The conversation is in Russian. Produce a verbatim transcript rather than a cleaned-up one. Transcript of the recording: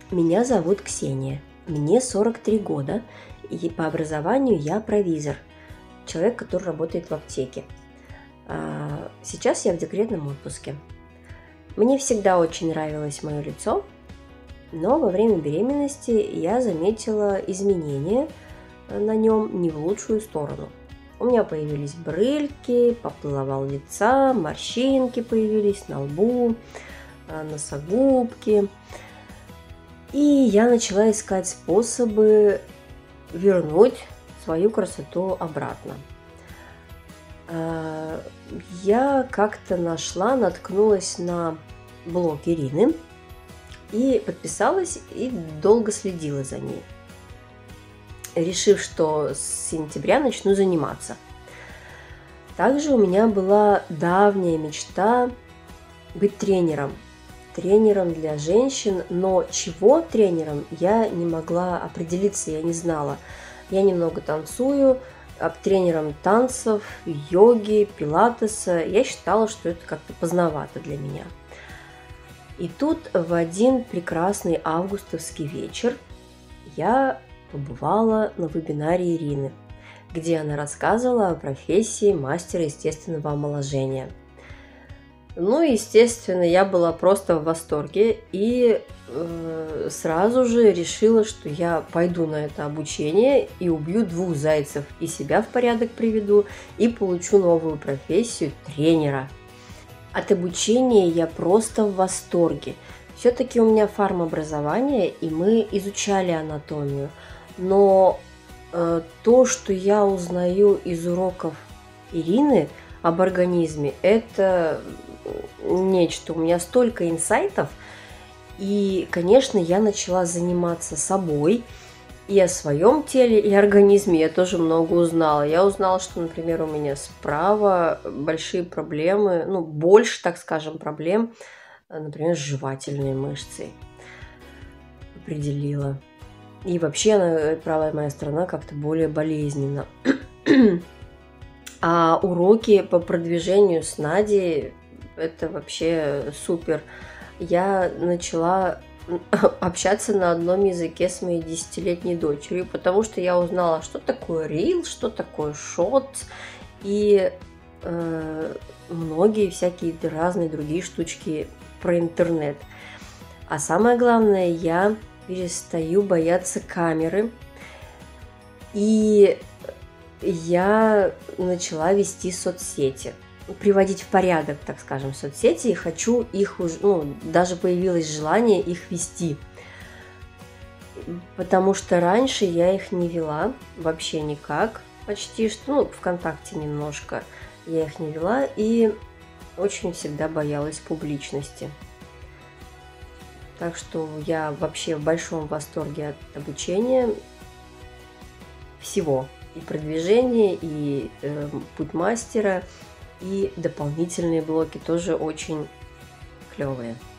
Меня зовут Ксения, мне сорок три года, и по образованию я провизор, человек, который работает в аптеке. А, Сейчас я в декретном отпуске. Мне всегда очень нравилось мое лицо, но во время беременности я заметила изменения на нем не в лучшую сторону. У меня появились брыльки, поплыл овал лица, морщинки появились на лбу, носогубки. И я начала искать способы вернуть свою красоту обратно. Я как-то нашла, наткнулась на блог Ирины и подписалась, и долго следила за ней, решив, что с сентября начну заниматься. Также у меня была давняя мечта быть тренером. Тренером для женщин, но чего тренером я не могла определиться, я не знала. Я немного танцую, тренером танцев, йоги, пилатеса. Я считала, что это как-то поздновато для меня. И тут в один прекрасный августовский вечер я побывала на вебинаре Ирины, где она рассказывала о профессии мастера естественного омоложения. Ну, естественно, я была просто в восторге и э, сразу же решила, что я пойду на это обучение и убью двух зайцев, и себя в порядок приведу, и получу новую профессию тренера. От обучения я просто в восторге. Все-таки у меня фармобразование, и мы изучали анатомию, но э, то, что я узнаю из уроков Ирины об организме, это нечто. У меня столько инсайтов, и, конечно, я начала заниматься собой, и о своем теле, и организме я тоже много узнала. Я узнала, что, например, у меня справа большие проблемы, ну, больше, так скажем, проблем, например, с жевательной мышцей. Определила. И вообще, она, правая моя сторона как-то более болезненна. А уроки по продвижению с Надей – это вообще супер. Я начала общаться на одном языке с моей десятилетней дочерью, потому что я узнала, что такое рил, что такое шот и э, многие всякие разные другие штучки про интернет. А самое главное, я перестаю бояться камеры, и я начала вести соцсети, приводить в порядок, так скажем, соцсети, и хочу их уже, ну, даже появилось желание их вести, потому что раньше я их не вела вообще никак, почти что, ну, ВКонтакте немножко я их не вела, и очень всегда боялась публичности. Так что я вообще в большом восторге от обучения всего. И продвижение, и э, путь мастера, и дополнительные блоки тоже очень клевые.